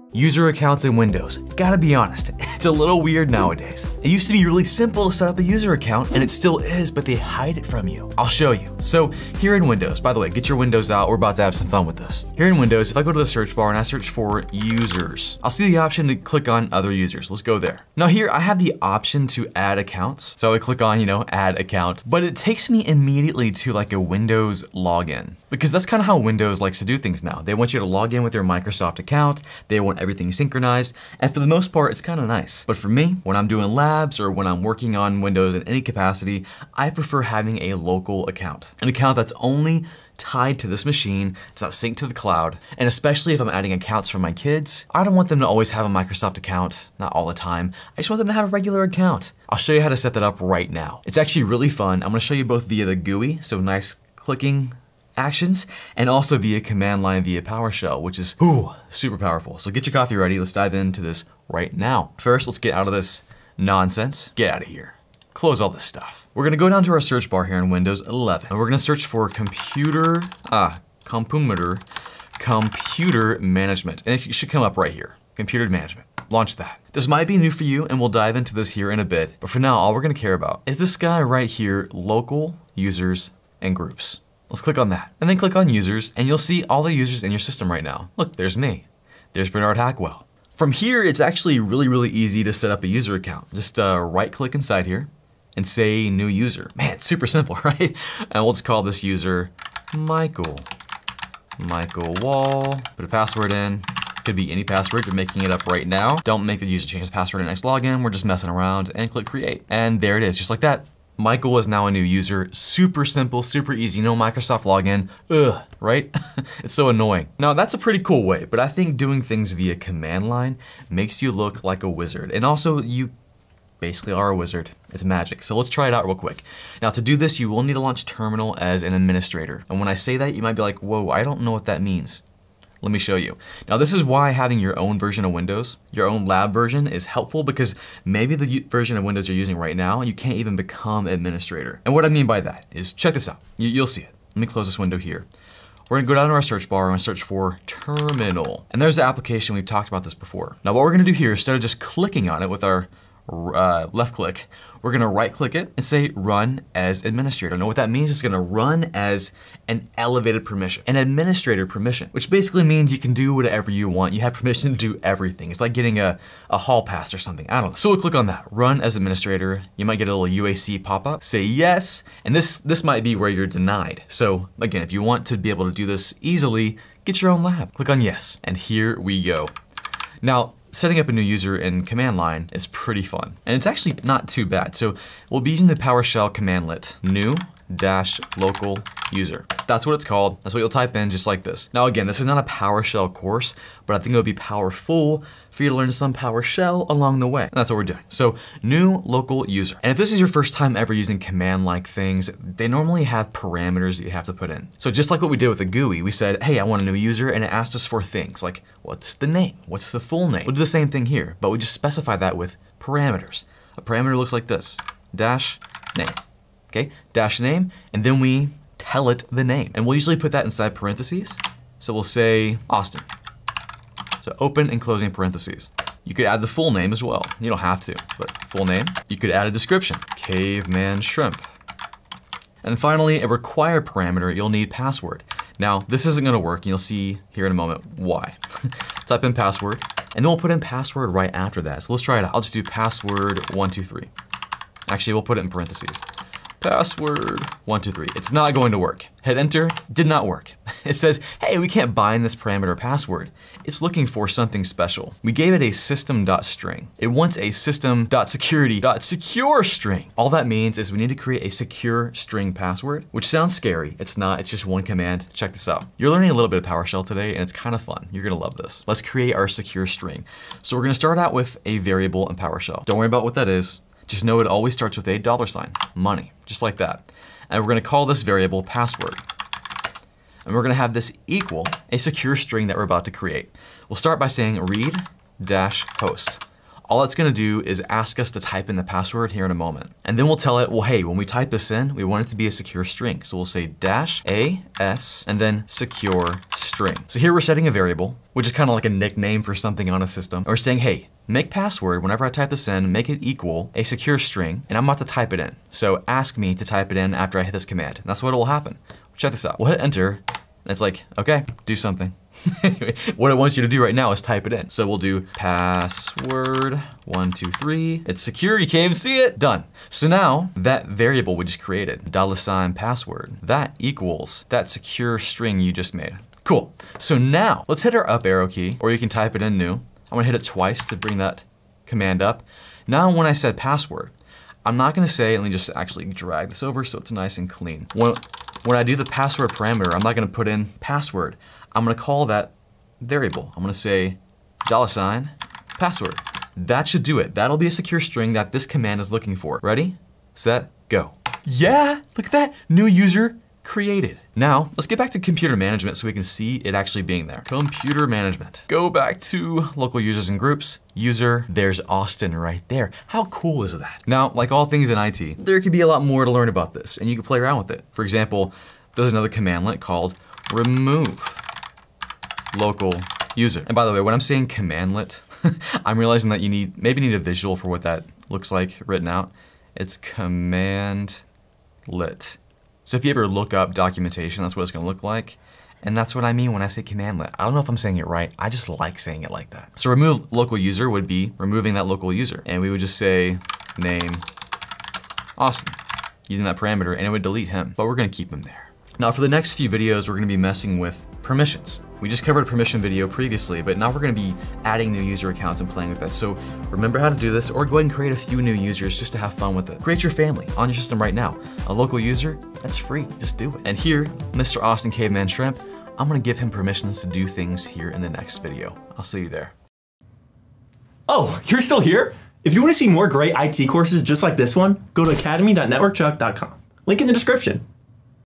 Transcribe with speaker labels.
Speaker 1: User accounts in Windows. Gotta be honest, it's a little weird nowadays. It used to be really simple to set up a user account, and it still is, but they hide it from you. I'll show you. So here in Windows, by the way, get your Windows out, we're about to have some fun with this. Here in Windows, if I go to the search bar and I search for users, I'll see the option to click on other users. Let's go there. Now here, I have the option to add accounts. So I click on, add account, but it takes me immediately to like a Windows login, because that's kind of how Windows likes to do things now. They want you to log in with your Microsoft account. They want everything synchronized, and for the most part, it's kind of nice. But for me, when I'm doing labs or when I'm working on Windows in any capacity, I prefer having a local account. An account that's only tied to this machine, it's not synced to the cloud, and especially if I'm adding accounts for my kids, I don't want them to always have a Microsoft account, not all the time. I just want them to have a regular account. I'll show you how to set that up right now. It's actually really fun. I'm gonna show you both via the GUI, so nice clicking actions, and also via command line via PowerShell, which is super powerful. So get your coffee ready, let's dive into this right now. First, let's get out of this nonsense. Get out of here. Close all this stuff. We're gonna go down to our search bar here in Windows 11, and we're gonna search for computer management, and it should come up right here, computer management. Launch that. This might be new for you, and we'll dive into this here in a bit, but for now, all we're gonna care about is this guy right here, local users and groups. Let's click on that, and then click on users, and you'll see all the users in your system right now. Look, there's me. There's Bernard Hackwell. From here, it's actually really easy to set up a user account. Just right click inside here and say new user. Man, it's super simple, right? And we'll just call this user Michael Wall. Put a password in. Could be any password, you're making it up right now. Don't make the user change the password in next login. We're just messing around, and click create. And there it is, just like that. Michael is now a new user. Super simple, super easy, no Microsoft login. Ugh, right? It's so annoying. Now that's a pretty cool way, but I think doing things via command line makes you look like a wizard. And also you basically are a wizard. It's magic. So let's try it out real quick. Now to do this, you will need to launch Terminal as an administrator. And when I say that, you might be like, whoa, I don't know what that means. Let me show you. Now this is why having your own version of Windows, your own lab version, is helpful, because maybe the version of Windows you're using right now, you can't even become administrator. And what I mean by that is, check this out. You'll see it. Let me close this window here. We're gonna go down to our search bar and search for Terminal. And there's the application, we've talked about this before. Now what we're gonna do here, instead of just clicking on it with our left click, we're gonna right click it and say run as administrator. Now what that means is it's gonna run as an elevated permission, an administrator permission, which basically means you can do whatever you want. You have permission to do everything. It's like getting a hall pass or something, I don't know. So we'll click on that, run as administrator. You might get a little UAC pop-up, say yes, and this might be where you're denied. So again, if you want to be able to do this easily, get your own lab. Click on yes, and here we go. Now, setting up a new user in command line is pretty fun, and it's actually not too bad. So we'll be using the PowerShell commandlet, new-local user. That's what it's called. That's what you'll type in, just like this. Now again, this is not a PowerShell course, but I think it would be powerful for you to learn some PowerShell along the way. And that's what we're doing. So new local user. And if this is your first time ever using command-like things, they normally have parameters that you have to put in. So just like what we did with the GUI, we said, hey, I want a new user, and it asked us for things like, what's the name? What's the full name? We'll do the same thing here, but we just specify that with parameters. A parameter looks like this, dash name, okay? Dash name, and then we tell it the name. And we'll usually put that inside parentheses. So we'll say Austin. So open and closing parentheses. You could add the full name as well. You don't have to, but full name. You could add a description, caveman shrimp. And finally, a required parameter, you'll need password. Now, this isn't gonna work, and you'll see here in a moment why. Type in password, and then we'll put in password right after that. So let's try it out. I'll just do password 123. Actually, we'll put it in parentheses. Password 123. It's not going to work. Hit enter, did not work. It says, hey, we can't bind this parameter password. It's looking for something special. We gave it a system.string. It wants a system.security.secure string. All that means is we need to create a secure string password, which sounds scary. It's not, it's just one command. Check this out. You're learning a little bit of PowerShell today, and it's kind of fun. You're gonna love this. Let's create our secure string. So we're gonna start out with a variable in PowerShell. Don't worry about what that is. Just know it always starts with a $, money, just like that. And we're gonna call this variable password. And we're gonna have this equal a secure string that we're about to create. We'll start by saying read-host. all it's gonna do is ask us to type in the password here in a moment. And then we'll tell it, well, hey, when we type this in, we want it to be a secure string. So we'll say -as and then secure string. So here we're setting a variable, which is kind of like a nickname for something on a system. We're saying, hey, make password, whenever I type this in, make it equal a secure string, and I'm about to type it in. So ask me to type it in after I hit this command. And that's what will happen. Check this out. We'll hit enter, and it's like, okay, do something. What it wants you to do right now is type it in. So we'll do password 123. It's secure, you can't even see it. Done. So now that variable we just created, $password, that equals that secure string you just made. Cool. So now let's hit our up arrow key, or you can type it in new. I'm gonna hit it twice to bring that command up. Now when I said password, I'm not gonna say, let me just actually drag this over so it's nice and clean. When I do the password parameter, I'm not gonna put in password. I'm gonna call that variable. I'm gonna say $password. That should do it. That'll be a secure string that this command is looking for. Ready, set, go. Yeah, look at that, new user created. Now, let's get back to computer management so we can see it actually being there. Computer management. Go back to local users and groups. User, there's Austin right there. How cool is that? Now, like all things in IT, there could be a lot more to learn about this, and you can play around with it. For example, there's another commandlet called remove local user. And by the way, when I'm saying commandlet, I'm realizing that you maybe need a visual for what that looks like written out. It's commandlet. So if you ever look up documentation, that's what it's gonna look like. And that's what I mean when I say commandlet. I don't know if I'm saying it right, I just like saying it like that. So remove local user would be removing that local user. And we would just say name Austin, using that parameter, and it would delete him, but we're gonna keep him there. Now for the next few videos, we're gonna be messing with permissions. We just covered a permission video previously, but now we're gonna be adding new user accounts and playing with this. So remember how to do this, or go ahead and create a few new users just to have fun with it. Create your family on your system right now. A local user, that's free, just do it. And here, Mr. Austin Caveman Shrimp, I'm gonna give him permissions to do things here in the next video. I'll see you there.
Speaker 2: Oh, you're still here? If you wanna see more great IT courses just like this one, go to academy.networkchuck.com. Link in the description.